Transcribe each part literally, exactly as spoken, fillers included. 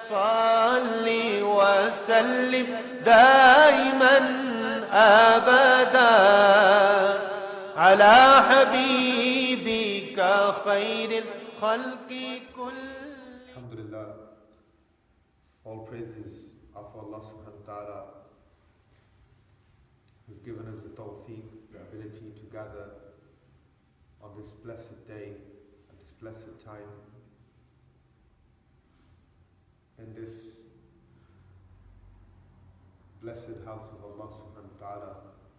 صل وسلم دائما أبدا على حبيبك خير الخلق كل. Alhamdulillah, all praises are for Allah subhanahu wa ta'ala, who's given us the tawfiq, the ability to gather on this blessed day, at this blessed time, in this blessed house of Allah subhanahu wa ta'ala.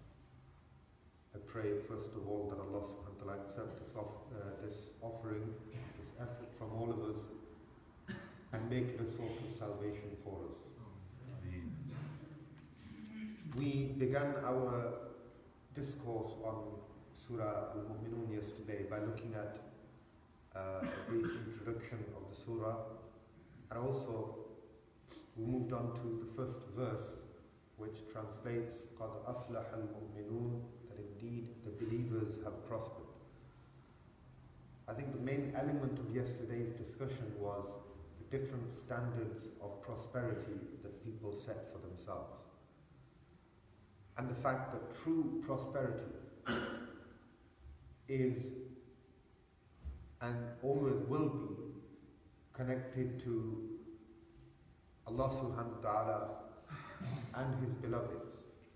I pray first of all that Allah subhanahu wa ta'ala accept this, off, uh, this offering, this effort from all of us, and make it a source of salvation for us. We began our discourse on Surah Al-Mu'minun yesterday by looking at uh, a brief introduction of the surah, and also we moved on to the first verse, which translates قَدْ أَفْلَحَ الْمُؤْمِنُونَ, that indeed the believers have prospered. I think the main element of yesterday's discussion was the different standards of prosperity that people set for themselves, and the fact that true prosperity is and always will be connected to Allah subhanahu wa ta'ala and His beloveds.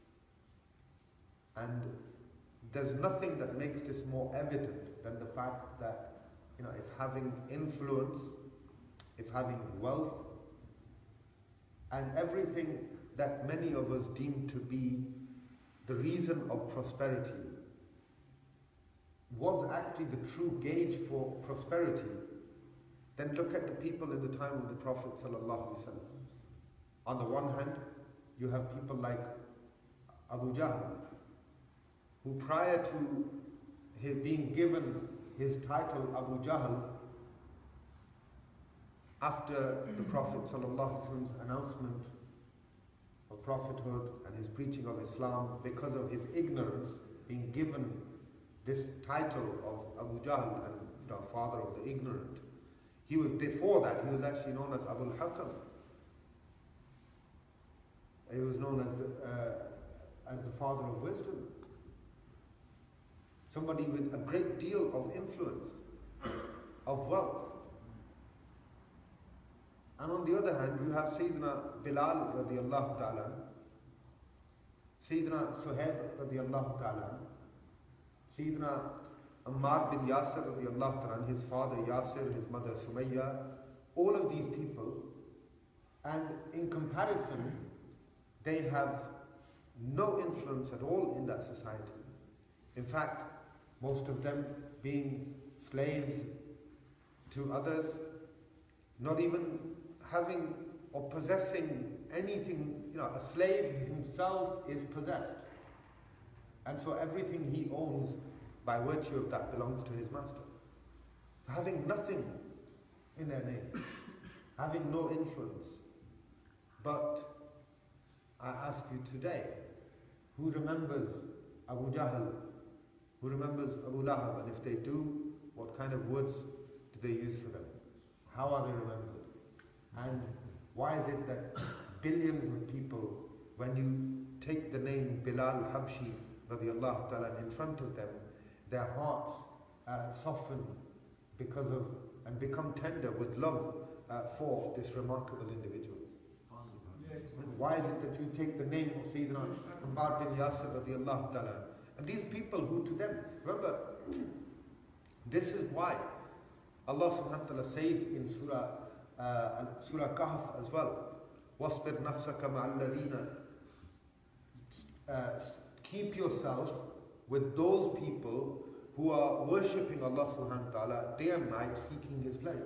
And there's nothing that makes this more evident than the fact that, you know, if having influence, if having wealth, and everything that many of us deem to be the reason of prosperity was actually the true gauge for prosperity, then look at the people in the time of the Prophet sallallahu alaihi wasallam. On the one hand, you have people like Abu Jahl, who prior to his being given his title Abu Jahl, after the Prophet sallallahu alaihi wasallam's announcement of prophethood and his preaching of Islam, because of his ignorance, being given this title of Abu Jahl, and you know, father of the ignorant. He was, before that, he was actually known as Abu al-Hakam. He was known as the, uh, as the father of wisdom. Somebody with a great deal of influence, of wealth. And on the other hand, you have Sayyidina Bilal radiallahu ta'ala, Sayyidina Suhaib radiallahu ta'ala, Sayyidina Ammar bin Yasir radiallahu ta'ala, his father Yasir, his mother Sumayya, all of these people, and in comparison, they have no influence at all in that society. In fact, most of them being slaves to others, not even having or possessing anything. You know, a slave himself is possessed, and so everything he owns by virtue of that belongs to his master. Having nothing in their name, having no influence. But I ask you today, who remembers Abu Jahl? Who remembers Abu Lahab? And if they do, what kind of words do they use for them? How are they remembered? And why is it that billions of people, when you take the name Bilal Habshi radiallahu ta'ala in front of them, their hearts uh, soften because of, and become tender with love uh, for this remarkable individual? Why is it that you take the name of Sayyidina Ammar bin Yasir radiallahu ta'ala? And these people who to them, remember, this is why Allah subhanahu wa ta'ala says in Surah uh, Surah Kahf as well, وَاصْبِرْ نَفْسَكَ مَعَ الَّذِينَ, keep yourself with those people who are worshipping Allah subhanahu wa ta'ala day and night, seeking His pleasure.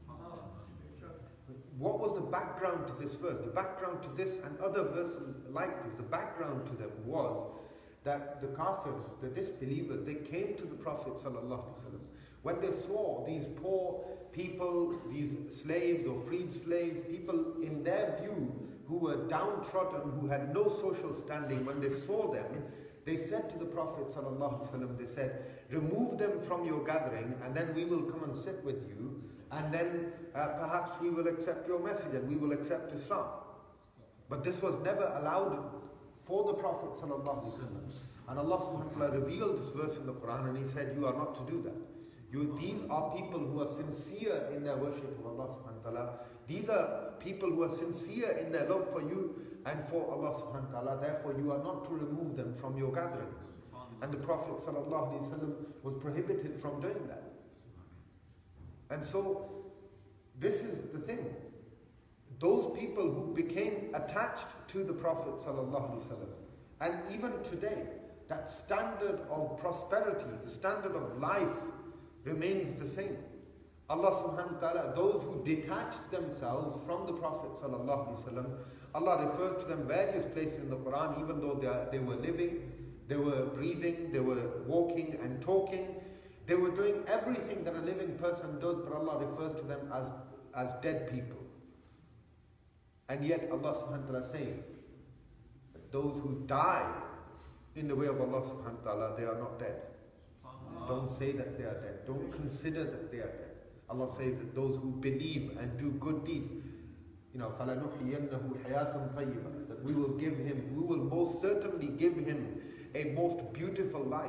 What was the background to this verse? The background to this and other verses like this, the background to them was that the kafirs, the disbelievers, they came to the Prophet sallallahu alaihi wasallam when they saw these poor people, these slaves or freed slaves, people in their view who were downtrodden, who had no social standing. When they saw them, they said to the Prophet sallallahu alaihi wasallam, they said, remove them from your gathering and then we will come and sit with you and then uh, perhaps we will accept your message and we will accept Islam. But this was never allowed for the Prophet sallallahu alaihi wasallam. And Allah subhanahu wa ta'ala revealed this verse in the Quran, and He said, you are not to do that. You, these are people who are sincere in their worship of Allah subhanahu wa ta'ala. These are people who are sincere in their love for you and for Allah subhanahu wa ta'ala. Therefore, you are not to remove them from your gatherings. And the Prophet sallallahu alaihi wasallam was prohibited from doing that. And so, this is the thing. Those people who became attached to the Prophet sallallahu alaihi wasallam, and even today, that standard of prosperity, the standard of life remains the same. Allah subhanahu wa ta'ala, those who detached themselves from the Prophet sallallahu alaihi wasallam, Allah refers to them various places in the Quran, even though they, are, they were living, they were breathing, they were walking and talking, they were doing everything that a living person does, but Allah refers to them as, as dead people. And yet Allah subhanahu wa ta'ala says that those who die in the way of Allah subhanahu wa ta'ala, they are not dead. Don't say that they are dead. Don't consider that they are dead. Allah says that those who believe and do good deeds, you know, فَلَنُحْيِيَنَّهُ حَيَاةً طَيِّبًا, that we will give him, we will most certainly give him a most beautiful life.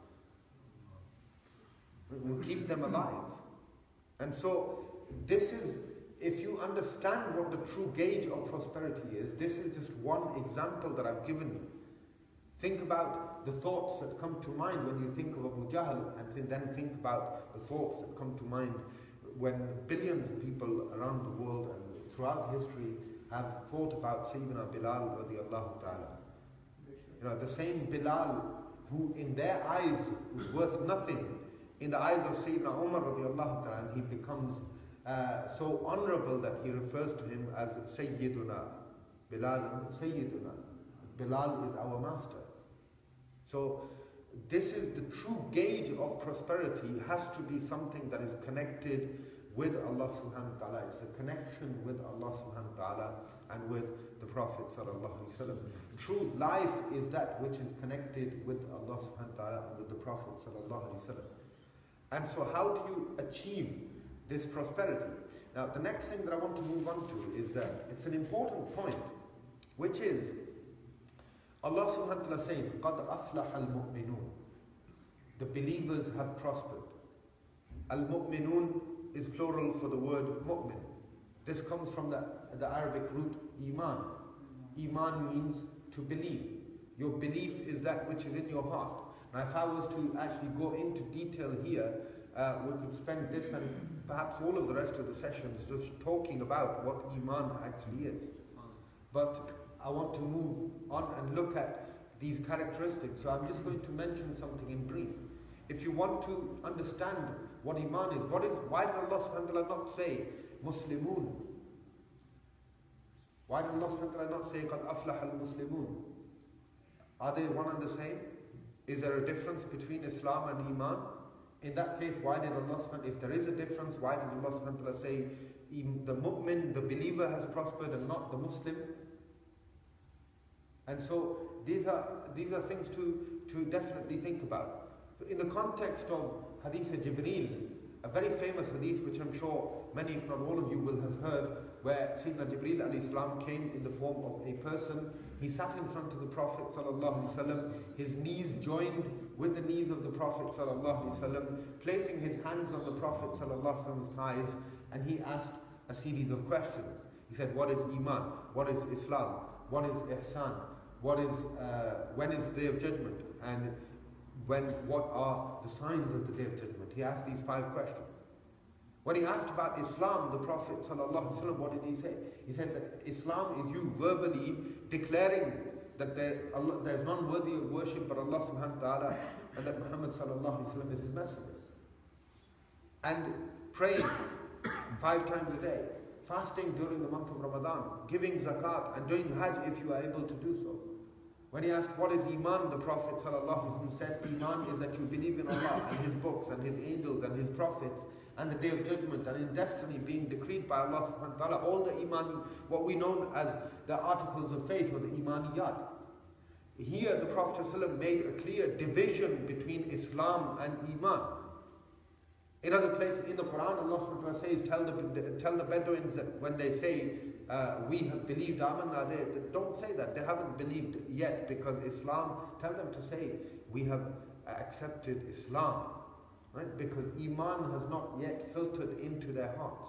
We will keep them alive. And so, this is, if you understand what the true gauge of prosperity is, this is just one example that I've given you. Think about the thoughts that come to mind when you think of Abu Jahl, and then think about the thoughts that come to mind when billions of people around the world and throughout history have thought about Sayyidina Bilal radiallahu ta'ala. You know, the same Bilal who in their eyes was worth nothing, in the eyes of Sayyidina Umar radiallahu ta'ala, and he becomes uh, so honorable that he refers to him as Sayyiduna. Bilal Sayyiduna. Bilal is our master. So this is the true gauge of prosperity. It has to be something that is connected with Allah subhanahu wa ta'ala. It's a connection with Allah subhanahu wa ta'ala and with the Prophet sallallahu alaihi wasallam. True life is that which is connected with Allah subhanahu wa ta'ala and with the Prophet sallallahu alaihi wasallam. And so how do you achieve this prosperity? Now the next thing that I want to move on to is that it's an important point, which is Allah subhanahu wa ta'ala says, قَدْ أَفْلَحَ الْمُؤْمِنُونَ. The believers have prospered. Al-mu'minun is plural for the word mu'min. This comes from the, the Arabic root iman. Iman means to believe. Your belief is that which is in your heart. Now if I was to actually go into detail here, uh, we could spend this and perhaps all of the rest of the sessions just talking about what iman actually is. But I want to move on and look at these characteristics. So I'm just going to mention something in brief. If you want to understand what iman is, what is, why did Allah subhanahu wa ta'ala not say Muslimun? Why did Allah subhanahu wa ta'ala not say قَدْ أَفْلَحَ الْمُسْلِمُونَ? Are they one and the same? Is there a difference between Islam and iman? In that case, why did Allah subhanahu wa ta'ala, if there is a difference, why did Allah subhanahu wa ta'ala say the mu'min, the believer has prospered and not the Muslim? And so these are these are things to, to definitely think about. In the context of Hadith Jibreel, a very famous hadith which I'm sure many, if not all of you, will have heard, where Sayyidina Jibreel alayhi salam came in the form of a person. He sat in front of the Prophet sallallahu alaihi wasallam, his knees joined with the knees of the Prophet sallallahu alaihi wasallam, placing his hands on the Prophet sallallahu alaihi wasallam's thighs, and he asked a series of questions. He said, what is Iman? What is Islam? What is Ihsan? What is, uh, when is the Day of Judgment? And when, what are the signs of the Day of Judgment? He asked these five questions. When he asked about Islam, the Prophet ﷺ, what did he say? He said that Islam is you verbally declaring that there, Allah, there is none worthy of worship but Allah subhanahu wa ta'ala, and that Muhammad ﷺ is his messenger. And praying five times a day, fasting during the month of Ramadan, giving zakat, and doing hajj if you are able to do so. When he asked what is Iman, the Prophet ﷺ said, Iman is that you believe in Allah and His books and His angels and His prophets and the Day of Judgment and in destiny being decreed by Allah subhanahu wa ta'ala, all the Iman, what we know as the articles of faith or the Imaniyat. Here the Prophet ﷺ made a clear division between Islam and Iman. In other places in the Quran, Allah subhanahu wa ta'ala says, tell the, tell the Bedouins that when they say, uh, we have believed, Amanna, they, they don't say that. They haven't believed yet, because Islam, tell them to say, we have accepted Islam. Right? Because Iman has not yet filtered into their hearts.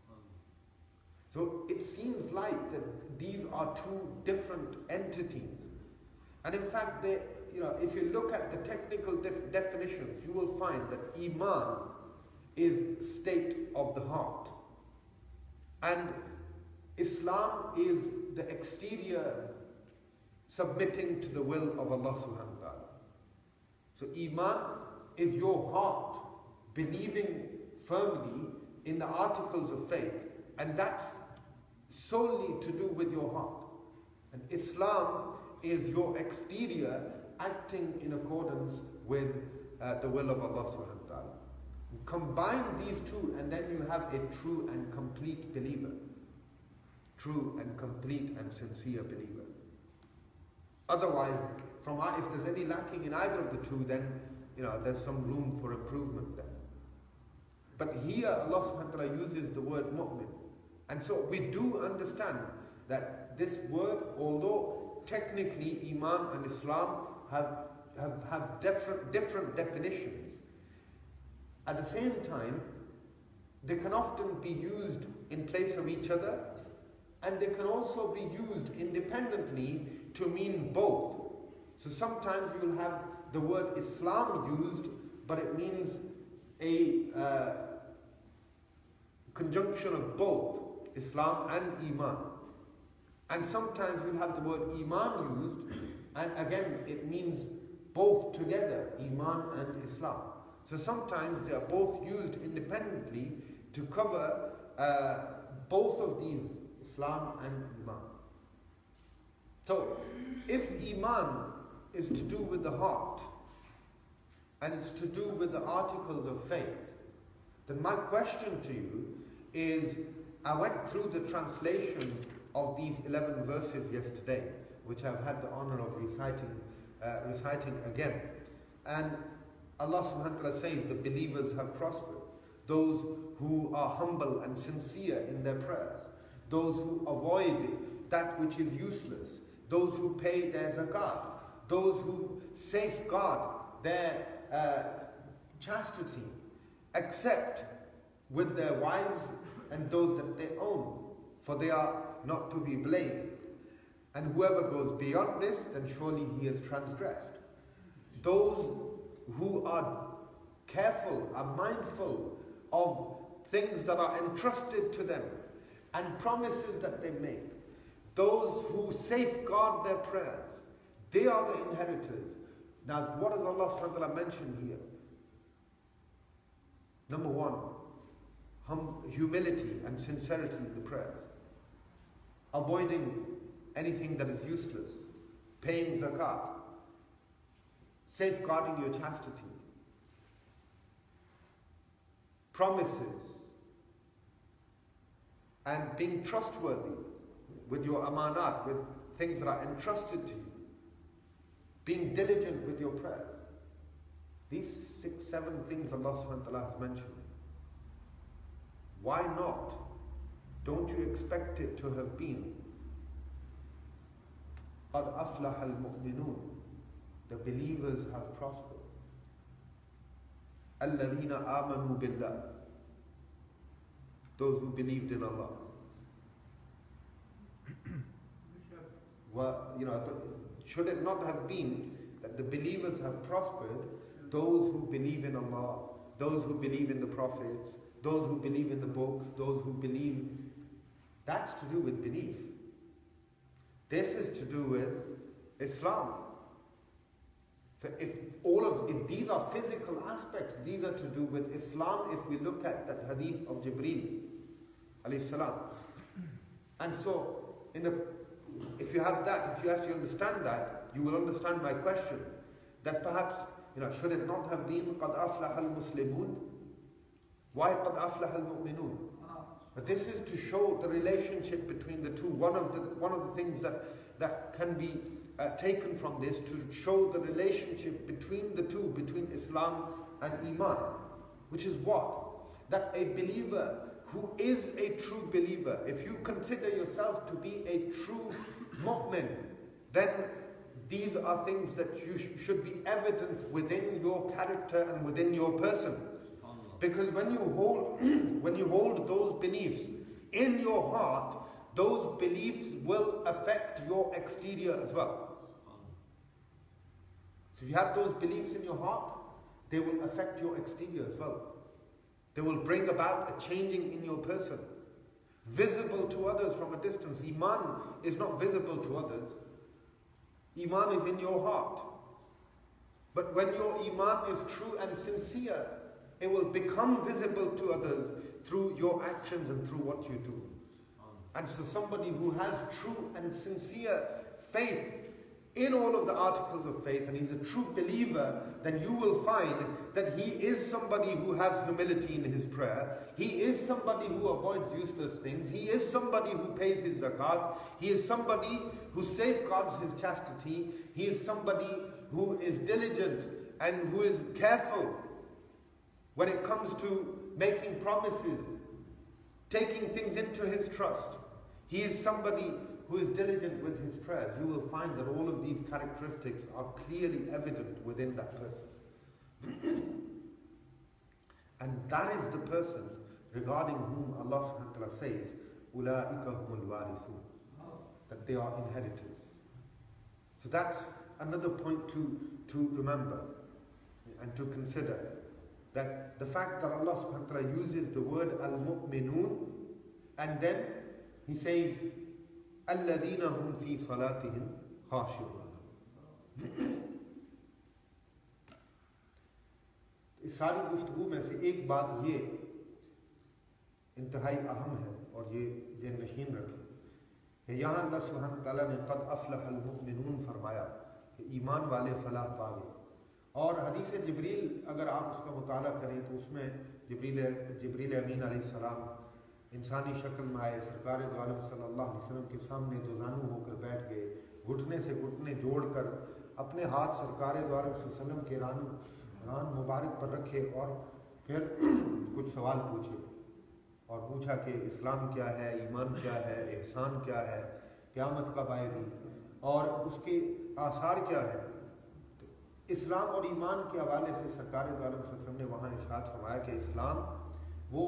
So it seems like that these are two different entities. And in fact, they, you know, if you look at the technical def definitions, you will find that Iman is state of the heart. And Islam is the exterior submitting to the will of Allah subhanahu wa ta'ala. So Iman is your heart believing firmly in the articles of faith, and that's solely to do with your heart. And Islam is your exterior acting in accordance with uh, the will of Allah subhanahu wa ta'ala. Combine these two and then you have a true and complete believer. True and complete and sincere believer. Otherwise, from if there's any lacking in either of the two, then you know there's some room for improvement there. But here Allah subhanahu wa ta'ala uses the word mu'min. And so we do understand that this word, although technically Iman and Islam have, have, have different, different definitions, at the same time, they can often be used in place of each other, and they can also be used independently to mean both. So sometimes you will have the word Islam used, but it means a uh, conjunction of both Islam and Iman. And sometimes you have the word Iman used, and again it means both together, Iman and Islam. So sometimes they are both used independently to cover uh, both of these, Islam and Iman. So if Iman is to do with the heart and it's to do with the articles of faith, then my question to you is, I went through the translation of these eleven verses yesterday, which I've had the honor of reciting, uh, reciting again. And Allah subhanahu wa ta'ala says the believers have prospered. Those who are humble and sincere in their prayers. Those who avoid that which is useless. Those who pay their zakat. Those who safeguard their uh, chastity, except with their wives and those that they own, for they are not to be blamed. And whoever goes beyond this, then surely he has transgressed. Those who are careful, are mindful of things that are entrusted to them and promises that they make. Those who safeguard their prayers, they are the inheritors. Now, what does Allah subhanahu wa ta'ala mention here? Number one, hum humility and sincerity in the prayers. Avoiding anything that is useless. Paying zakat. Safeguarding your chastity. Promises. And being trustworthy with your amanat, with things that are entrusted to you. Being diligent with your prayers. These six, seven things Allah subhanahu wa ta'ala has mentioned. Why not? Don't you expect it to have been قَدْ أَفْلَحَ الْمُؤْمِنُونَ, the believers have prospered. الَّذِينَ آمَنُوا بِاللَّهِ, those who believed in Allah. Well, you know, should it not have been that the believers have prospered, those who believe in Allah, those who believe in the prophets, those who believe in the books, those who believe, that's to do with belief. This is to do with Islam. So if all of, if these are physical aspects, these are to do with Islam if we look at that hadith of Jibreel alayhi salam. And so, in the, if you have that, if you actually understand that, you will understand my question. That perhaps, you know, should it not have been قَدْ أَفْلَحَ الْمُسْلِمُونَ? Why قَدْ أَفْلَحَ الْمُؤْمِنُونَ? But this is to show the relationship between the two. One of the, one of the things that, that can be uh, taken from this, to show the relationship between the two, between Islam and Iman. which is what? That a believer who is a true believer, if you consider yourself to be a true mu'min, then these are things that you sh- should be evident within your character and within your person. Because when you hold, when you hold those beliefs in your heart, those beliefs will affect your exterior as well. So if you have those beliefs in your heart, they will affect your exterior as well. They will bring about a changing in your person, visible to others from a distance. Iman is not visible to others. Iman is in your heart. But when your Iman is true and sincere, it will become visible to others through your actions and through what you do. And so somebody who has true and sincere faith in all of the articles of faith, and he's a true believer, then you will find that he is somebody who has humility in his prayer. He is somebody who avoids useless things. He is somebody who pays his zakat. He is somebody who safeguards his chastity. He is somebody who is diligent and who is careful when it comes to making promises, taking things into his trust. He is somebody who is diligent with his prayers. You will find that all of these characteristics are clearly evident within that person. And that is the person regarding whom Allah subhanahu wa ta'ala says, أُولَٰئِكَ هُمُ الْوَارِثُونَ, that they are inheritors. So that's another point to, to remember and to consider, that the fact that Allah subhanahu wa ta'ala uses the word al-mu'minun, and then He says, الَّذِينَ هُمْ فِي صَلَاتِهِمْ خَاشِعُونَ. اس ساری گفتگو میں سے ایک بات یہ انتہائی اہم ہے اور یہ ذہن نشین رکھیں کہ یہاں اللہ سبحانہ تعالیٰ نے قد افلح المؤمنون فرمایا کہ ایمان والے فلاح پا گئے. اور حدیث جبریل اگر آپ اس کا مطالعہ کریں تو اس میں جبریل جبریل امین علیہ السلام انسانی شکل میں آئے, سرکار دو عالم صلی اللہ علیہ وسلم کے سامنے دو زانو ہو کر بیٹھ گئے, گھٹنے سے گھٹنے جوڑ کر اپنے ہاتھ سرکار دو عالم صلی اللہ علیہ وسلم کے ران ران مبارک پر رکھے اور پھر کچھ سوال پوچھے اور پوچھا کہ اسلام کیا ہے, ایمان کیا ہے, احسان کیا ہے, قیامت کب آئے گی اور اس کے آثار کیا ہے. اسلام اور ایمان کے حوالے سے سرکار دو عالم صلی اللہ علیہ وسلم نے وہاں ارشاد فرمایا کہ اسلام وہ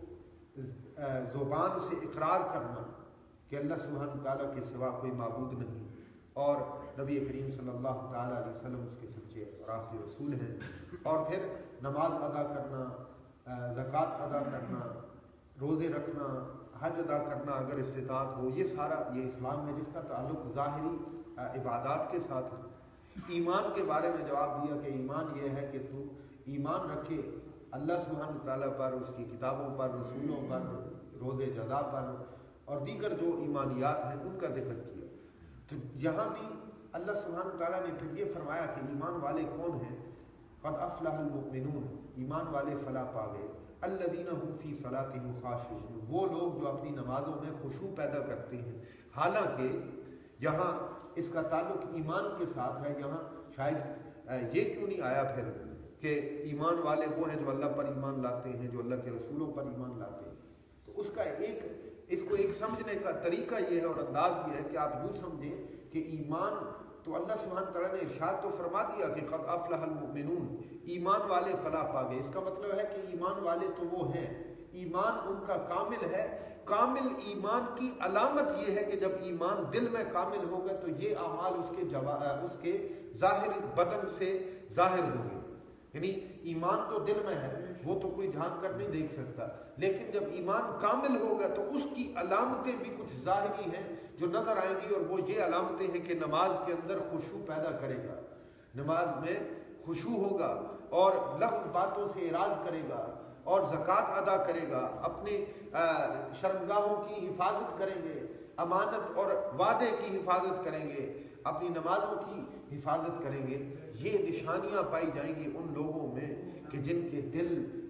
زبان سے اقرار کرنا کہ اللہ سبحانہ تعالیٰ کے سوا کوئی معبود نہیں اور نبی کریم صلی اللہ تعالیٰ علیہ وسلم اس کے سچے اور آخری رسول ہیں, اور پھر نماز ادا کرنا, زکوٰۃ ادا کرنا, روزے رکھنا, حج ادا کرنا اگر استطاعت ہو, یہ سارا یہ اسلام ہے جس کا تعلق ظاہری عبادات کے ساتھ ہے. ایمان کے بارے میں جواب دیا کہ ایمان یہ ہے کہ تو ایمان رکھے اللہ سبحانہ تعالیٰ پر, اس کی کتابوں پر, رسولوں پر, روز جزا پر اور دیگر جو ایمانیات ہیں ان کا ذکر کیا. تو یہاں بھی اللہ سبحانہ تعالیٰ نے پھر یہ فرمایا کہ ایمان والے کون ہیں. قد افلح المؤمنون, ایمان والے فلاح پا گئے. الذین هم فی صلاتہم خاشعون, وہ لوگ جو اپنی نمازوں میں خشوع پیدا کرتے ہیں. حالانکہ یہاں اس کا تعلق ایمان کے ساتھ ہے, یہاں شاید یہ کیوں نہیں آیا پھر کہ ایمان والے وہ ہیں جو اللہ پر ایمان لاتے ہیں, جو اللہ کے رسولوں پر ایمان لاتے ہیں. تو اس کا ایک اس کو ایک سمجھنے کا طریقہ یہ ہے اور انداز یہ ہے کہ آپ یوں سمجھیں کہ ایمان تو اللہ سبحانہ تعالیٰ نے ارشاد تو فرما دیا کہ قد افلح المؤمنون, ایمان والے فلاح پا گئے. اس کا مطلب ہے کہ ایمان والے تو وہ ہیں, ایمان ان کا کامل ہے. کامل ایمان کی علامت یہ ہے کہ جب ایمان دل میں کامل ہوگا تو یہ اعمال اس کے جوا اس کے ظاہر بدن سے ظاہر ہوں گے. یعنی ایمان تو دل میں ہے, وہ تو کوئی جھانک کر نہیں دیکھ سکتا, لیکن جب ایمان کامل ہوگا تو اس کی علامتیں بھی کچھ ظاہری ہیں جو نظر آئیں گی, اور وہ یہ علامتیں ہیں کہ نماز کے اندر خشوع پیدا کرے گا, نماز میں خشوع ہوگا اور لغو باتوں سے اعراض کرے گا اور زکوٰۃ ادا کرے گا, اپنے شرمگاہوں کی حفاظت کریں گے, امانت اور وعدے کی حفاظت کریں گے, اپنی نمازوں کی حفاظت کریں گے. یہ نشانیاں پائی جائیں گی ان لوگوں میں کہ جن کے دل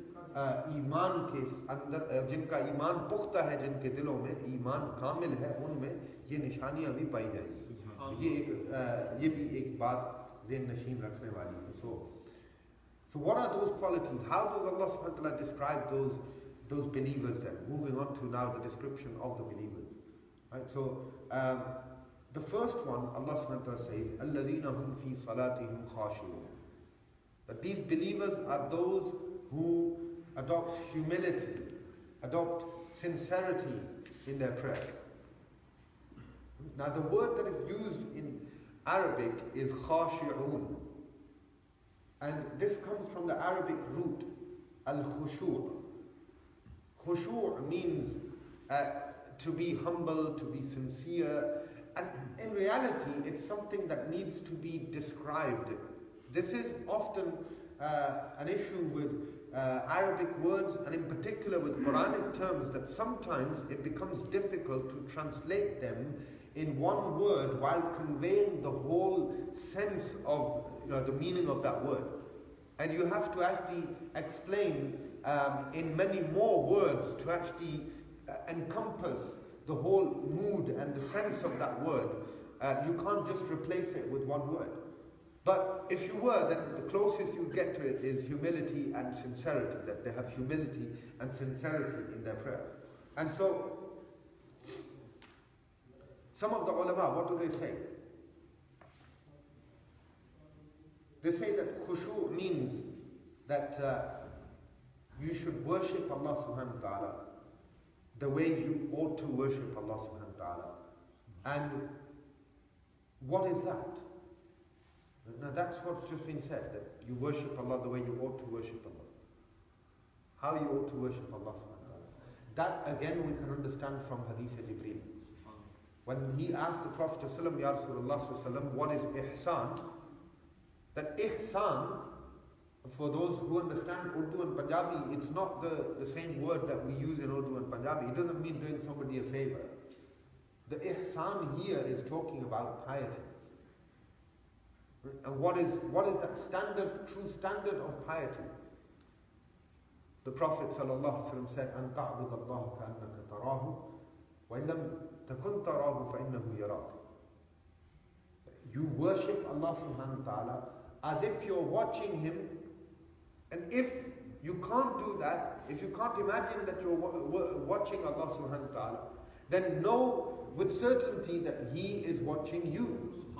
ایمان کے اندر, جن کا ایمان پختہ ہے, جن کے دلوں میں ایمان کامل ہے, ان میں یہ نشانیاں بھی پائی جائیں گی. یہ ایک یہ بھی ایک بات ذہن نشین رکھنے والی ہے. سو So what are those qualities? How does Allah subhanahu wa ta'ala describe those, those believers then? Moving on to now the description of the believers. Right? So um, the first one, Allah subhanahu wa ta'ala says, الَّذِينَ هُمْ فِي صَلَاتِهِمْ خَاشِعُونَ. That these believers are those who adopt humility, adopt sincerity in their prayer. Now the word that is used in Arabic is khashi'un, and this comes from the Arabic root al-khushu'. Khushu' means uh, to be humble, to be sincere, and in reality it's something that needs to be described. This is often uh, an issue with uh, Arabic words, and in particular with Quranic terms, that sometimes it becomes difficult to translate them in one word while conveying the whole sense of, you know, the meaning of that word. And you have to actually explain um, in many more words to actually uh, encompass the whole mood and the sense of that word. Uh, you can't just replace it with one word. But if you were, then the closest you get to it is humility and sincerity, that they have humility and sincerity in their prayer. And so, some of the ulama, what do they say? They say that khushu' means that uh, you should worship Allah subhanahu wa ta'ala the way you ought to worship Allah subhanahu wa ta'ala. And what is that? Now that's what's just been said, that you worship Allah the way you ought to worship Allah. How you ought to worship Allah subhanahu wa ta'ala. That again we can understand from Hadith Jibreel. When he asked the Prophet ﷺ, Ya Rasulullah, what is ihsan? That ihsan, for those who understand Urdu and Punjabi, it's not the, the same word that we use in Urdu and Punjabi. It doesn't mean doing somebody a favor. The ihsan here is talking about piety. And what is, what is that standard, true standard of piety? The Prophet ﷺ said, أَن تَعْبُدَ اللَّهَ كَأَنَّكَ تَرَاهُ وَإِن لَمْ تَكُنْ تَرَاهُ فَإِنَّهُ يَرَاكَ. You worship Allah subhanahu wa ta'ala as if you're watching Him, and if you can't do that, if you can't imagine that you're watching Allah subhanahu wa ta'ala, then know with certainty that He is watching you.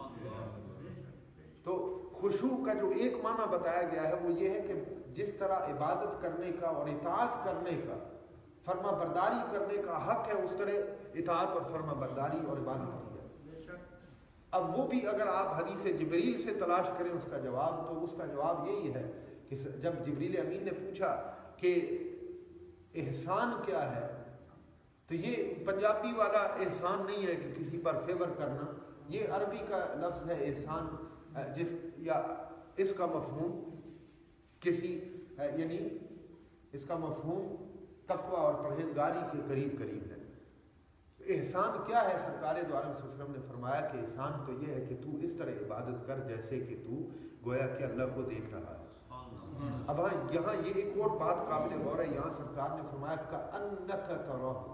तो खुशू का जो एक माना बताया गया है वो ये है कि जिस तरह इबादत करने का और इताअत करने का, फर्मा बरदारी करने का हक है, उस तरह इताअत और फर्मा बरदारी और इबादत की है। अब वो भी अगर आप हदीस जिब्रील से तलाश करें उसका जवाब, तो उसका जवाब यही है कि जब जिब्रील अमीन ने पूछा कि एहसान क्या है, तो ये पंजाबी वाला एहसान नहीं है कि किसी पर फेवर करना, ये अरबी का लफ्ज़ है एहसान, जिस या इसका मफहूम किसी यानी इसका मफहूम तकवा और परहेजगारी के करीब करीब है। एहसान क्या है? सरकार दो आलम सल्लल्लाहु अलैहि वसल्लम ने फरमाया कि एहसान तो ये है कि तू इस तरह इबादत कर जैसे कि तू गोया कि अल्लाह को देख रहा है। अब हाँ, यहाँ ये एक और बात काबिल गौर है, यहाँ सरकार ने फरमाया का अन्नका तराहु,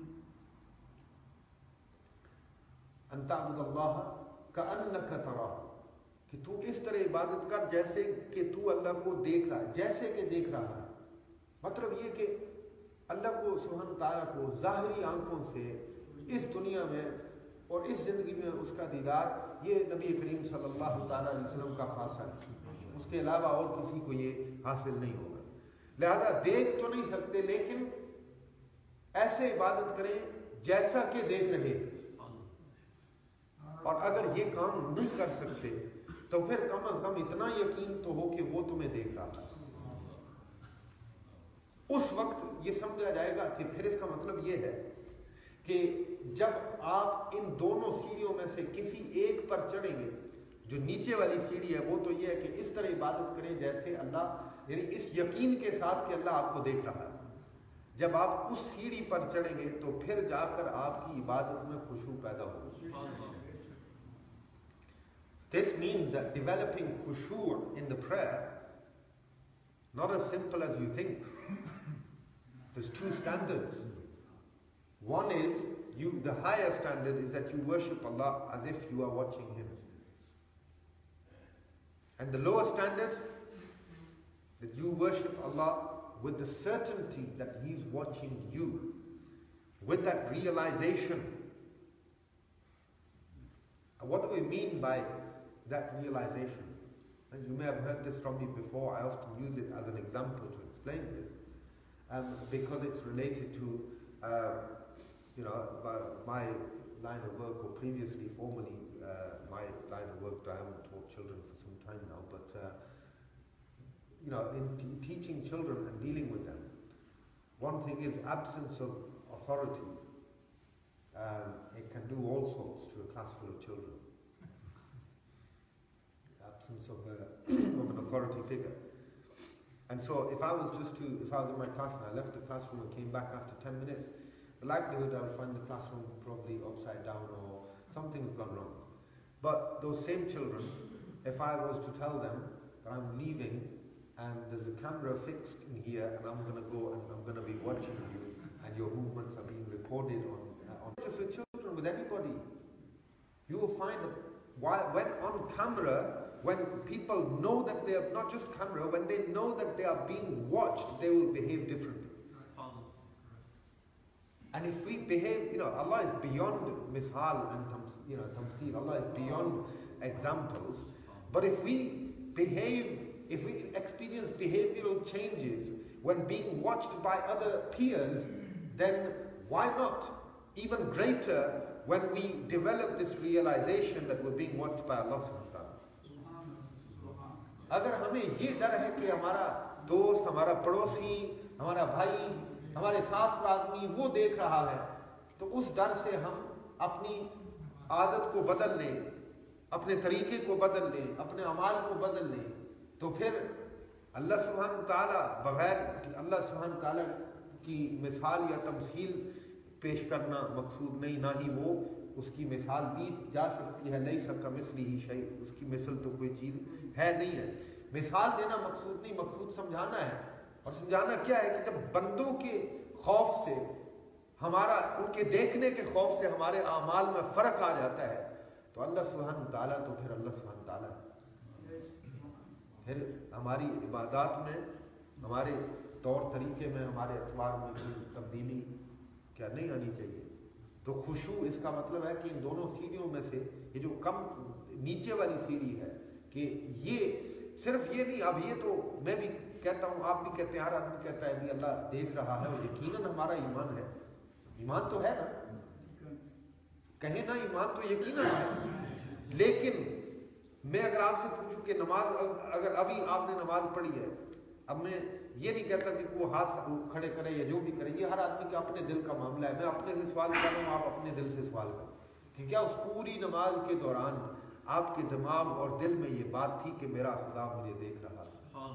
अन तअबुदल्लाह का अन्नका तराहु, कि तू इस तरह इबादत कर जैसे कि तू अल्लाह को देख रहा है, जैसे कि देख रहा है। मतलब ये कि अल्लाह को सुब्हान ताला को ज़ाहिरी आंखों से इस दुनिया में और इस ज़िंदगी में उसका दीदार, ये नबी करीम सल्लल्लाहु ताला अलैहि वसल्लम का खासा है, उसके अलावा और किसी को ये हासिल नहीं होगा। लिहाजा देख तो नहीं सकते, लेकिन ऐसे इबादत करें जैसा कि देख रहे। और अगर ये काम नहीं कर सकते तो फिर कम अज कम इतना यकीन तो हो कि वो तुम्हें देख रहा है। उस वक्त ये समझा जाएगा कि फिर इसका मतलब ये है कि जब आप इन दोनों सीढ़ियों में से किसी एक पर चढ़ेंगे, जो नीचे वाली सीढ़ी है वो तो ये है कि इस तरह इबादत करें जैसे अल्लाह, यानी इस यकीन के साथ कि अल्लाह आपको देख रहा है। जब आप उस सीढ़ी पर चढ़ेंगे तो फिर जाकर आपकी इबादत में खुशू पैदा होगी। This means that developing khushu' in the prayer, not as simple as you think. There's two standards. One is, you, the higher standard is that you worship Allah as if you are watching Him. And the lower standard That you worship Allah with the certainty that He's watching you, with that realization. And what do we mean by that realization? And you may have heard this from me before. I often use it as an example to explain this, um, because it's related to, uh, you know, my line of work, or previously, formerly, uh, my line of work. I haven't taught children for some time now, but uh, you know, in t teaching children and dealing with them, one thing is absence of authority. Um, it can do all sorts to a class full of children. Absence of, a, of an authority figure. And so, if I was just to, if I was in my class and I left the classroom and came back after ten minutes, the likelihood I'll find the classroom probably upside down or something's gone wrong. But those same children, if I was to tell them that I'm leaving and there's a camera fixed in here and I'm going to go and I'm going to be watching you and your movements are being recorded on, uh, on just with children, with anybody, you will find that while, when on camera, when people know that they are not just camera, when they know that they are being watched, they will behave differently. And if we behave, you know, Allah is beyond mishal and you know, tamsil. Allah is beyond examples. But if we behave, if we experience behavioral changes when being watched by other peers, then why not even greater when we develop this realization that we're being watched by Allah subhanahu wa ta'ala. अगर हमें ये डर है कि हमारा दोस्त, हमारा पड़ोसी, हमारा भाई, हमारे साथ का आदमी वो देख रहा है, तो उस डर से हम अपनी आदत को बदल लें, अपने तरीके को बदल लें, अपने अमाल को बदल लें, तो फिर अल्लाह सुब्हान ताला बगैर अल्लाह सुब्हान ताला की मिसाल या तमसील पेश करना मकसूद नहीं, ना ही वो उसकी मिसाल दी जा सकती है। नहीं सकता मिसली ही शै, उसकी मिसल तो कोई चीज़ है नहीं है। मिसाल देना मकसूद नहीं, मकसूद समझाना है। और समझाना क्या है कि जब बंदों के खौफ से हमारा, उनके देखने के खौफ से हमारे आमाल में फ़र्क आ जाता है, तो अल्लाह सुब्हान ताला तो फिर अल्लाह सुब्हान ताला फिर हमारी इबादत में, हमारे तौर तरीके में, हमारे अतवार में कोई तब्दीली क्या नहीं आनी चाहिए। तो खुशू इसका मतलब है कि इन दोनों सीढ़ियों में से ये जो कम नीचे वाली सीढ़ी है, कि ये सिर्फ ये नहीं, अब ये तो मैं भी कहता हूँ, आप भी कहते हैं, हर आदमी कहता है भी अल्लाह देख रहा है, और यकीनन हमारा ईमान है, ईमान तो है ना, कहें ना ईमान तो यकीनन है। लेकिन मैं अगर आपसे पूछूं कि नमाज, अगर अभी आपने नमाज पढ़ी है, अब मैं ये नहीं कहता कि वो हाथ खड़े करे या जो भी करे, ये हर आदमी के अपने दिल का मामला है। मैं अपने से सवाल कर रहा हूँ, आप अपने दिल से सवाल करें कि क्या उस पूरी नमाज के दौरान आपके दिमाग और दिल में ये बात थी कि मेरा खुदा मुझे देख रहा है?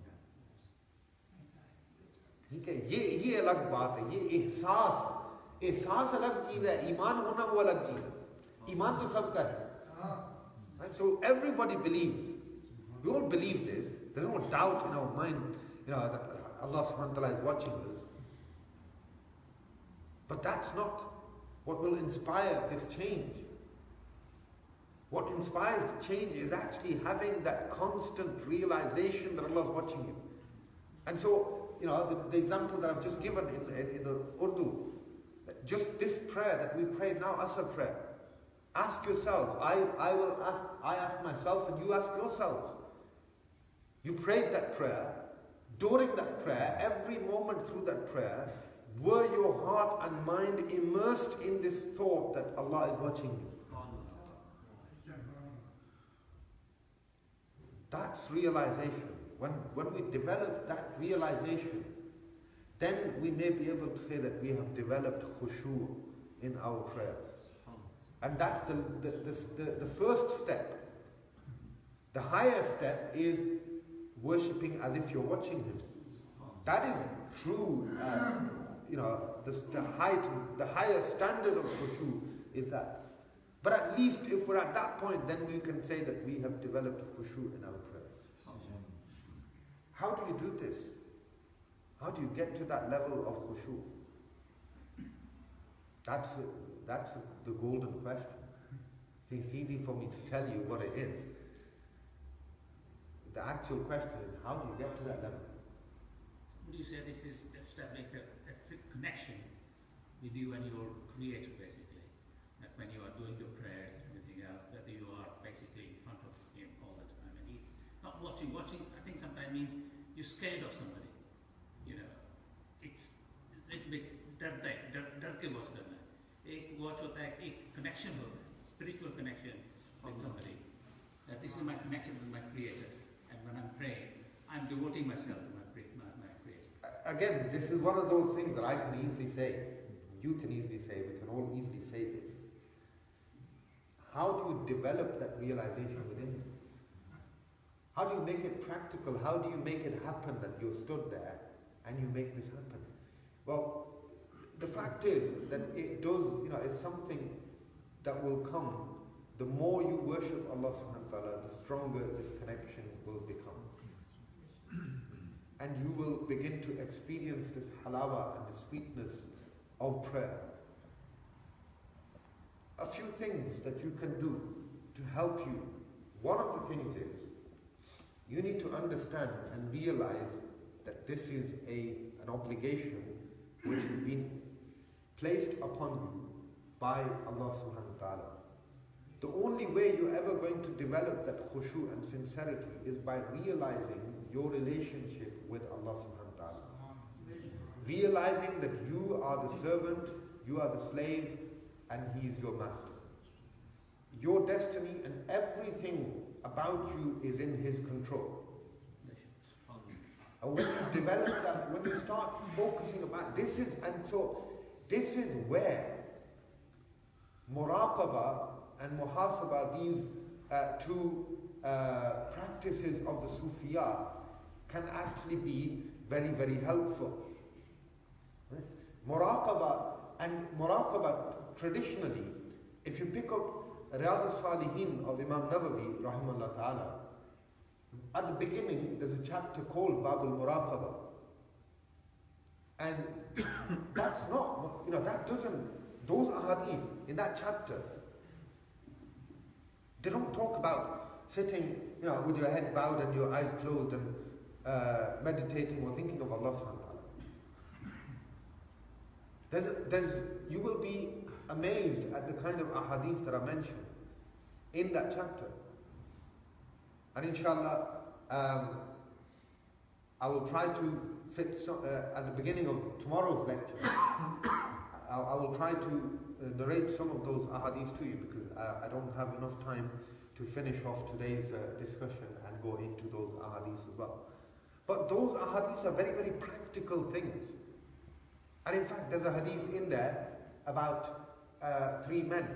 ठीक है, ये ये अलग बात है, ये एहसास, एहसास अलग चीज है, ईमान होना वो अलग चीज है। ईमान तो सबका है। And so everybody believes, we all believe this, there's no doubt in our mind, you know, that Allah subhanahu wa ta'ala is watching us. But that's not what will inspire this change. What inspires the change is actually having that constant realization that Allah is watching you. And so, you know, the, the example that I've just given in, in, in the Urdu, just this prayer that we prayed now, Asr prayer. Ask yourselves, I, I will ask, I ask myself and you ask yourselves. You prayed that prayer, during that prayer, every moment through that prayer, were your heart and mind immersed in this thought that Allah is watching you? That's realization. When, when we develop that realization, then we may be able to say that we have developed khushu in our prayers. And that's the, the, the, the, the first step. The higher step is worshipping as if you're watching Him. That is true, uh, you know, the, the, height, the higher standard of khushu is that. But at least if we're at that point, then we can say that we have developed khushu in our prayers. How do you do this? How do you get to that level of khushu? That's, that's the golden question. It's easy for me to tell you what it is. the actual question is, how do you get to that level? Would you say this is establishing a, a connection with you and your Creator, basically? That when you are doing your prayers and everything else, that you are basically in front of Him all the time, and He's not watching. Watching, I think, sometimes means you're scared of somebody. You know, it's a little bit डर डर के watch करना. एक watch होता है, एक connection होता है, spiritual connection with somebody. That this is my connection with my Creator, and when I'm praying, I'm devoting myself to my my, my Creator. Again, this is one of those things that I can easily say. You can easily say. We can all easily say this. How do you develop that realization within you? How do you make it practical? How do you make it happen that you're stood there and you make this happen? Well, the fact is that it does, you know, it's something that will come. The more you worship Allah subhanahu wa ta'ala, the stronger this connection will become. And you will begin to experience this halawa and the sweetness of prayer. A few things that you can do to help you. One of the things is, you need to understand and realize that this is a, an obligation which has been placed upon you by Allah subhanahu wa ta'ala. The only way you're ever going to develop that khushu and sincerity is by realizing your relationship with Allah subhanahu wa ta'ala. Realizing that you are the servant, you are the slave, and He is your master. Your destiny and everything about you is in His control. And when you develop that, when you start focusing about this is, and so this is where muraqabah and muhasabah, these uh, two uh, practices of the Sufiya, can actually be very, very helpful. Right? Muraqabah and muraqabah traditionally, if you pick up Riyadh al-Salihin of Imam Nawawi, rahimahullah ta'ala, at the beginning there's a chapter called Bab al-Muraqabah. And that's not, you know, that doesn't, those ahadith in that chapter, they don't talk about sitting, you know, with your head bowed and your eyes closed and uh, meditating or thinking of Allah subhanahu wa ta'ala. There's, there's, you will be amazed at the kind of ahadith that are mentioned in that chapter. And inshallah, um, I will try to fit some, uh, at the beginning of tomorrow's lecture, I, I will try to uh, narrate some of those ahadiths to you, because uh, I don't have enough time to finish off today's uh, discussion and go into those ahadiths as well. But those ahadiths are very, very practical things. And in fact, there's a hadith in there about uh, three men.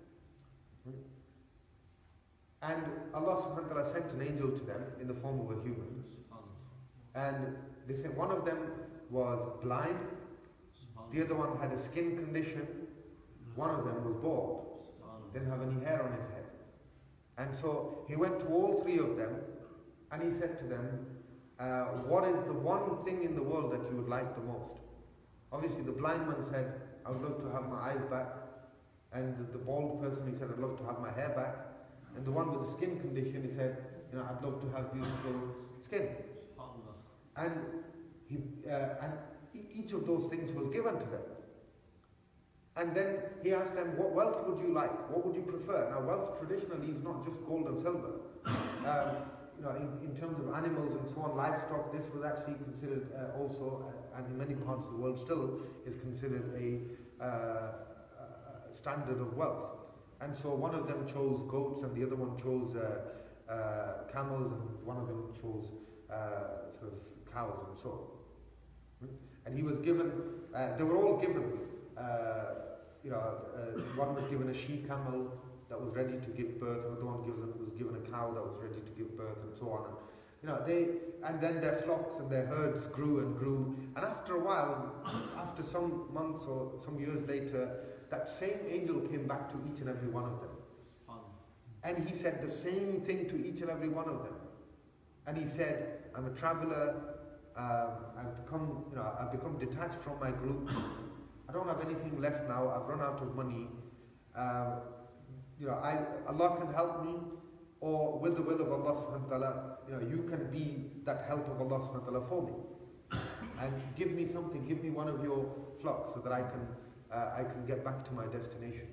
And Allah subhanahu wa ta'ala sent an angel to them in the form of a human. And they said one of them was blind, the other one had a skin condition, one of them was bald, didn't have any hair on his head. And so he went to all three of them and he said to them, uh, what is the one thing in the world that you would like the most? Obviously the blind man said, I would love to have my eyes back. And the, the bald person, he said, I'd love to have my hair back. And the one with the skin condition, he said, you know, I'd love to have beautiful skin. And he, uh, and each of those things was given to them. And then he asked them, what wealth would you like? What would you prefer? Now, wealth traditionally is not just gold and silver. Um, you know, in, in terms of animals and so on, livestock, this was actually considered uh, also, uh, and in many parts of the world still, is considered a, uh, a standard of wealth. And so one of them chose goats, and the other one chose uh, uh, camels, and one of them chose uh, sort of cows and so on. And he was given, uh, they were all given, uh, you know, uh, one was given a she-camel that was ready to give birth, another one given, was given a cow that was ready to give birth, and so on. And, you know, they, and then their flocks and their herds grew and grew. And after a while, after some months or some years later, that same angel came back to each and every one of them. And he said the same thing to each and every one of them. And he said, I'm a traveler, um, I've become, you know, I've become detached from my group. I don't have anything left now, I've run out of money. Um, you know, I, Allah can help me, or with the will of Allah subhanahu wa ta'ala, you know, you can be that help of Allah subhanahu wa ta'ala for me. And give me something, give me one of your flocks so that I can, uh, I can get back to my destination.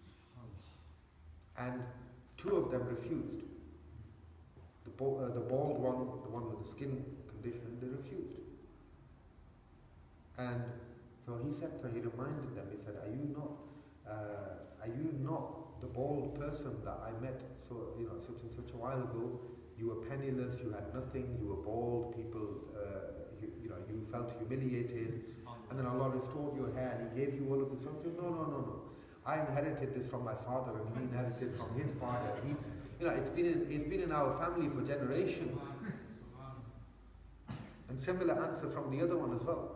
And two of them refused. The, bo uh, the bald one, the one with the skin condition, they refused. And so he said, so he reminded them, he said, are you not, uh, are you not the bald person that I met so, you know, such and such a while ago? You were penniless, you had nothing, you were bald, people, uh, you, you know, you felt humiliated, and then Allah restored your hair and He gave you all of this. No, no, no, no. I inherited this from my father, and he inherited from his father. He, you know, it's been in, it's been in our family for generations. And similar answer from the other one as well.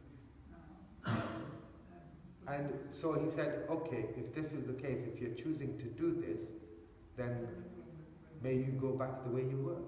And so he said, okay, if this is the case, if you're choosing to do this, then may you go back the way you were.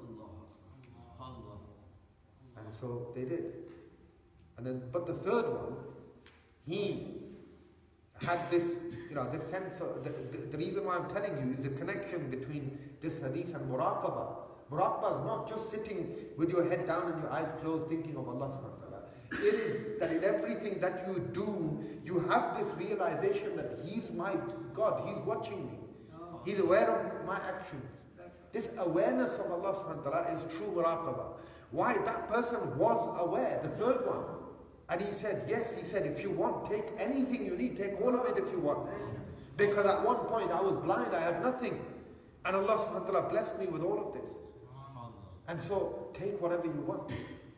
And so they did. And then, but the third one, he had this, you know, this sense of, the, the, the reason why I'm telling you is the connection between this hadith and muraqabah. Muraqabah is not just sitting with your head down and your eyes closed thinking of Allah subhanahu wa ta'ala. It is that in everything that you do, you have this realization that He's my God, He's watching me. He's aware of my actions. This awareness of Allah subhanahu wa ta'ala is true muraqabah. Why? That person was aware, the third one. And he said, yes, he said, if you want, take anything you need, take all of it if you want. Because at one point I was blind, I had nothing. And Allah subhanahu wa ta'ala blessed me with all of this. And so, take whatever you want.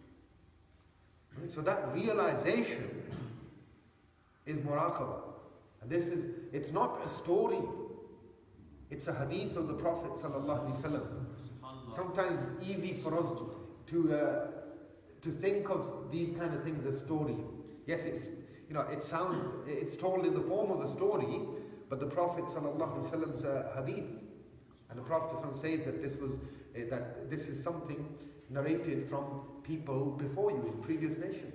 So that realization is muraqabah. And this is, it's not a story. It's a hadith of the Prophet sallallahu alaihi wasallam. Sometimes it's easy for us to, to uh, to think of these kind of things as story. Yes, it's, you know, it sounds, it's told in the form of a story, but the Prophet sallallahu alaihi wasallam's uh, hadith, and the Prophet says that this was uh, that this is something narrated from people before you in previous nations.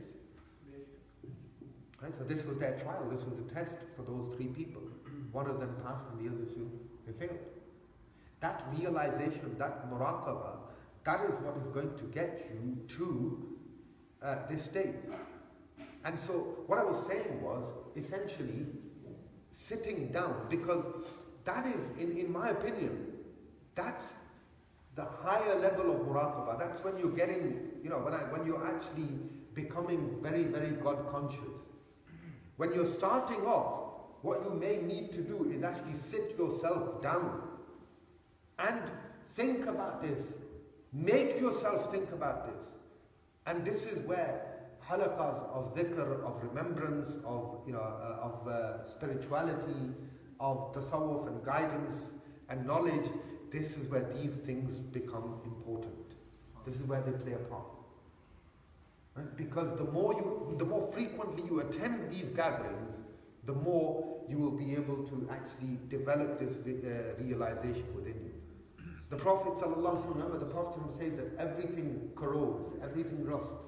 Right? So this was their trial. This was the test for those three people. One of them passed, and the other two they failed. That realization, that muraqabah, that is what is going to get you to uh, this state. And so what I was saying was essentially sitting down, because that is, in, in my opinion, that's the higher level of muraqabah. That's when you're getting, you know, when, I, when you're actually becoming very, very God conscious. When you're starting off, what you may need to do is actually sit yourself down and think about this. Make yourself think about this. And this is where halaqas of dhikr, of remembrance, of, you know, uh, of uh, spirituality, of tasawwuf and guidance and knowledge, this is where these things become important. This is where they play a part. Right? Because the more you, the more frequently you attend these gatherings, the more you will be able to actually develop this uh, realization within you. The Prophet ﷺ, remember, the Prophet says that everything corrodes, everything rusts.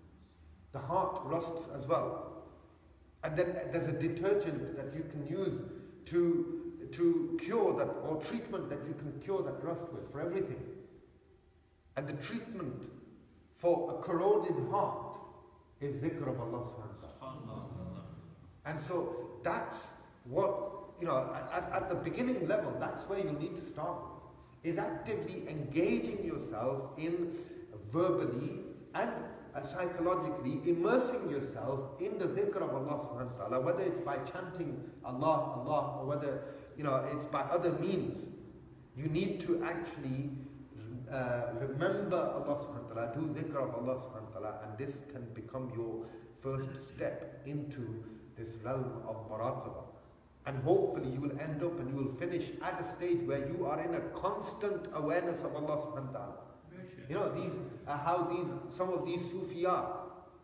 The heart rusts as well. And then there's a detergent that you can use to, to cure that, or treatment that you can cure that rust with, for everything. And the treatment for a corroded heart is dhikr of Allah subhanahu wa ta'ala. And so that's what, you know, at, at the beginning level, that's where you need to start. Is actively engaging yourself in verbally and uh, psychologically immersing yourself in the dhikr of Allah subhanahu wa ta'ala, whether it's by chanting Allah, Allah, or whether, you know, it's by other means. You need to actually uh, remember Allah subhanahu wa ta'ala, do dhikr of Allah subhanahu wa ta'ala, and this can become your first step into this realm of muraqabah. And hopefully you will end up and you will finish at a stage where you are in a constant awareness of Allah subhanahu wa ta'ala. You know, these uh, how these some of these Sufi are.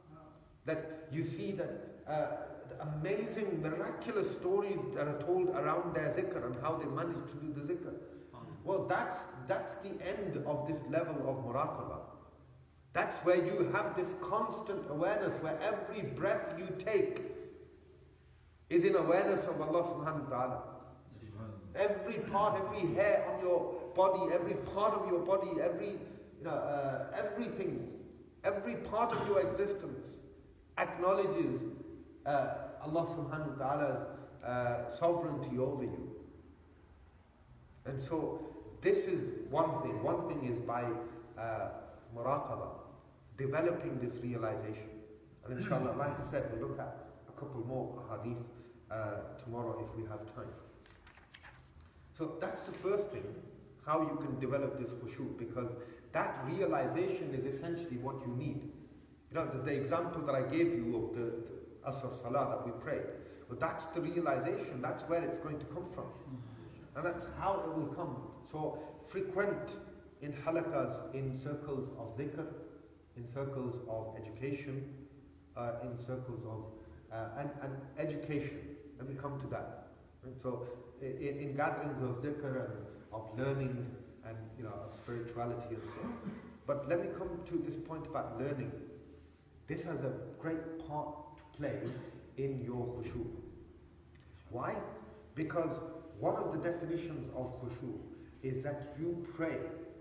That you see that uh, the amazing, miraculous stories that are told around their zikr and how they manage to do the zikr. Well, that's that's the end of this level of muraqabah. That's where you have this constant awareness, where every breath you take is in awareness of Allah subhanahu wa ta'ala. Every part, every hair on your body, every part of your body, every, you know, uh, everything, every part of your existence acknowledges uh, Allah subhanahu wa ta'ala's uh, sovereignty over you. And so this is one thing. One thing is by uh, muraqabah, developing this realization. And inshallah, like I said, we'll look at a couple more hadith uh, tomorrow if we have time. So that's the first thing, how you can develop this khushu, because that realization is essentially what you need. You know, the, the example that I gave you of the, the Asr Salah that we prayed, but that's the realization, that's where it's going to come from. And that's how it will come. So frequent in halakas, in circles of dhikr, in circles of education, uh, in circles of, uh, and, and education. Let me come to that. And so in, in gatherings of dhikr and of learning and, you know, of spirituality and so on. But let me come to this point about learning. This has a great part to play in your khushu. Why? Because one of the definitions of khushu is that you pray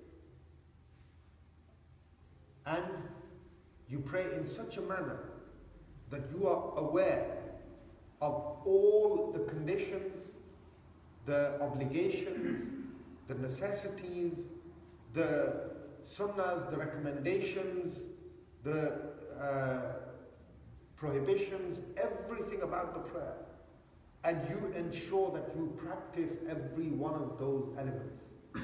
and you pray in such a manner that you are aware of all the conditions, the obligations, the necessities, the sunnahs, the recommendations, the uh, prohibitions, everything about the prayer. And you ensure that you practice every one of those elements.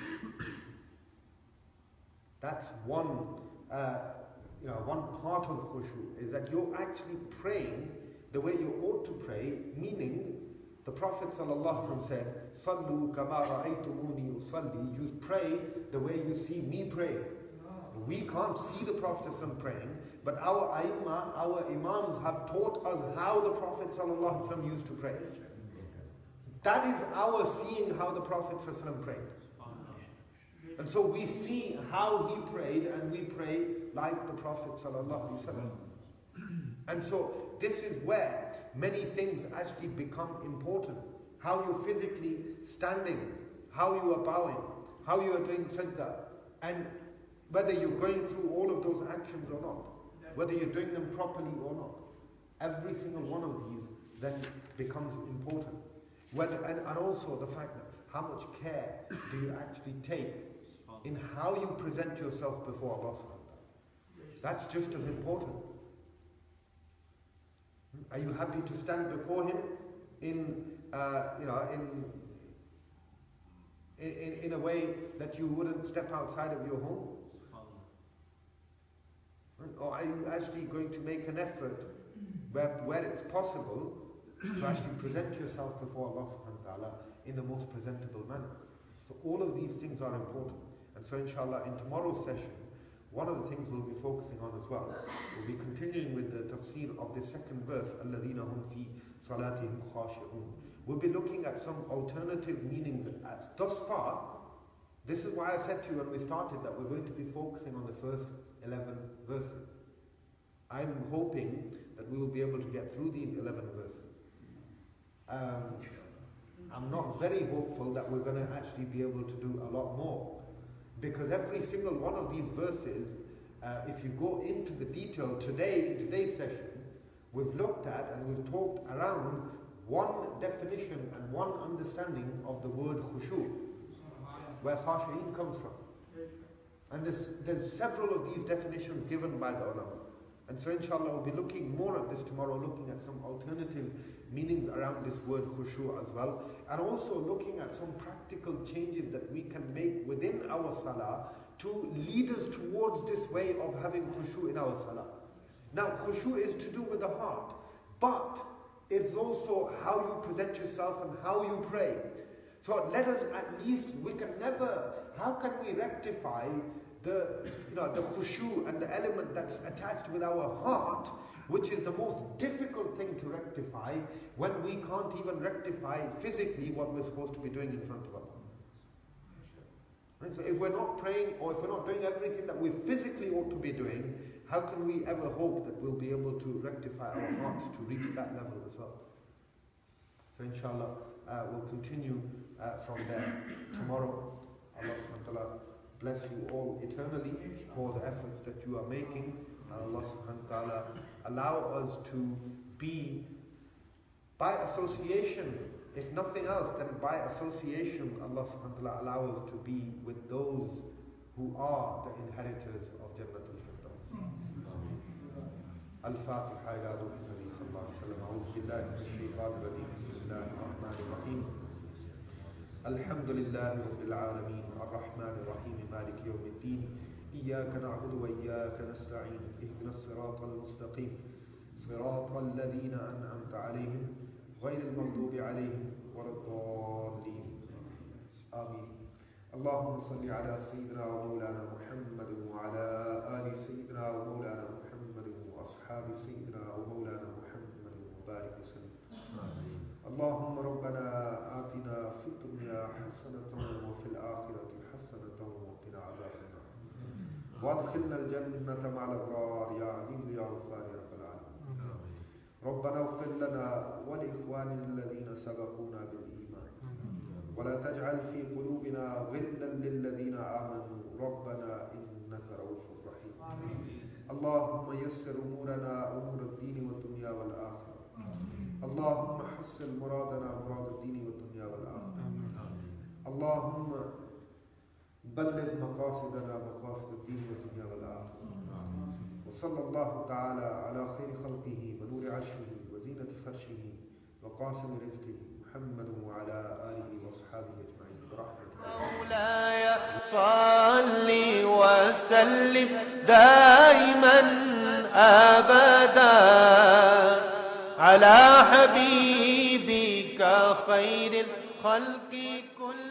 That's one, uh, you know, one part of khushu, is that you're actually praying the way you ought to pray, meaning the Prophet ﷺ said, "Sallu kama ra'aytumuni usalli." You pray the way you see me pray. We can't see the Prophet ﷺ praying, but our aimma, our imams have taught us how the Prophet ﷺ used to pray. That is our seeing how the Prophet ﷺ prayed. And so we see how he prayed, and we pray like the Prophet ﷺ. And so this is where many things actually become important. How you're physically standing, how you are bowing, how you are doing sajda, and whether you're going through all of those actions or not, whether you're doing them properly or not. Every single one of these then becomes important. Whether, and, and also the fact that how much care do you actually take in how you present yourself before Allah subhanahu wa ta'ala. That's just as important. Are you happy to stand before Him in, uh, you know, in, in, in a way that you wouldn't step outside of your home? Or are you actually going to make an effort where, where it's possible to actually present yourself before Allah subhanahu wa ta'ala in the most presentable manner? So all of these things are important. And so inshallah, in tomorrow's session, one of the things we'll be focusing on as well, we'll be continuing with the tafsir of the second verse, الَّذِينَ هُمْ فِي صَلَاتِهِمْ خَاشِعُونَ. We'll be looking at some alternative meanings. As thus far, this is why I said to you when we started that we're going to be focusing on the first eleven verses. I'm hoping that we will be able to get through these eleven verses. Um, I'm not very hopeful that we're going to actually be able to do a lot more. Because every single one of these verses, uh, if you go into the detail today, in today's session, we've looked at and we've talked around one definition and one understanding of the word khushu, where khashi'in comes from. And there's, there's several of these definitions given by the ulama. And so inshallah we'll be looking more at this tomorrow, looking at some alternative meanings around this word khushu as well, and also looking at some practical changes that we can make within our salah to lead us towards this way of having khushu in our salah. Now khushu is to do with the heart, but it's also how you present yourself and how you pray. So let us at least, we can never, how can we rectify the, you know, the khushu and the element that's attached with our heart, which is the most difficult thing to rectify when we can't even rectify physically what we're supposed to be doing in front of Allah. Right? So if we're not praying, or if we're not doing everything that we physically ought to be doing, how can we ever hope that we'll be able to rectify our hearts to reach that level as well? So inshallah, uh, will continue uh, from there. Tomorrow, Allah subhanahu wa ta'ala bless you all eternally for the efforts that you are making. Allah subhanahu wa ta'ala allow us to be, by association, if nothing else, then by association, Allah subhanahu wa ta'ala allow us to be with those who are the inheritors of Jannatul Firdaws. Al-Fatiha ila ruhi Nabi sallallahu alayhi wa sallam. A'udhu billahi minash shaytanir rajim. Bismillahir rahmanir rahim. Alhamdulillahi rabbil alameen. Ar-Rahmanir Rahim. Maliki yawmiddin. إياك نعبد وإياك نستعين اهدنا الصراط المستقيم صراط الذين أنعمت عليهم غير المغضوب عليهم ولا الضالين آمين. اللهم صل على سيدنا ومولانا محمد وعلى آل سيدنا ومولانا محمد وأصحاب سيدنا ومولانا محمد وبارك وسلم. اللهم ربنا آتنا في الدنيا حسنة وفي الآخرة حسنة وقنا عذاب النار وادخلنا الجنة مع الأبرار يا عزيز يا غفار يا رب العالمين. ربنا اغفر لنا ولإخواننا الذين سبقونا بالإيمان ولا تجعل في قلوبنا غلا للذين آمنوا ربنا إنك رؤوف رحيم. اللهم يسر أمورنا أمور الدين والدنيا والآخرة. اللهم حسن مرادنا مراد الدين والدنيا والآخرة. اللهم بلغ مقاصدنا مقاصد الدين والدنيا والآخرة. وصلى الله تعالى على خير خلقه ونور عرشه وزينة فرشه وقاسم رزقه محمد وعلى آله وأصحابه أجمعين برحمته. مولاي صل وسلم دائما أبدا على حبيبك خير الخلق كل